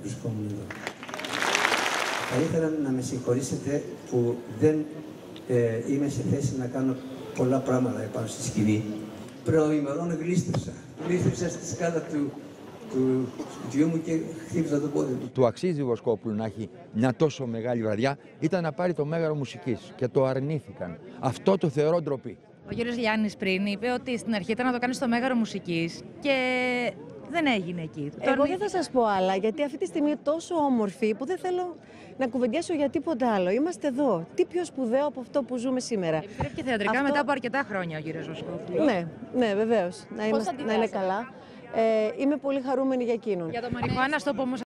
βρισκόμουν εδώ. Θα ήθελα να με συγχωρήσετε που δεν είμαι σε θέση να κάνω πολλά πράγματα επάνω στη σκηνή. Προημερών γλίστρισα. Γλίστρισα στη σκάλα του σπιτιού μου και χτύπησα το πόδι του. Του αξίζει Βοσκόπουλου να έχει μια τόσο μεγάλη βραδιά, ήταν να πάρει το Μέγαρο Μουσικής και το αρνήθηκαν. Αυτό το θεωρώ ντροπή. Ο κύριος Γιάννης πριν είπε ότι στην αρχή ήταν να το κάνει στο Μέγαρο Μουσικής και δεν έγινε εκεί. Εγώ δεν θα σας πω άλλα, γιατί αυτή τη στιγμή είναι τόσο όμορφη που δεν θέλω να κουβεντιάσω για τίποτα άλλο. Είμαστε εδώ. Τι πιο σπουδαίο από αυτό που ζούμε σήμερα. Επιστρέφει και θεατρικά μετά από αρκετά χρόνια ο κύριος Βοσκόπουλος. Ναι, βεβαίως. Να είναι καλά. Είμαι πολύ χαρούμενη για εκείνον. Για το Μαριχουάνα, στο πω όμως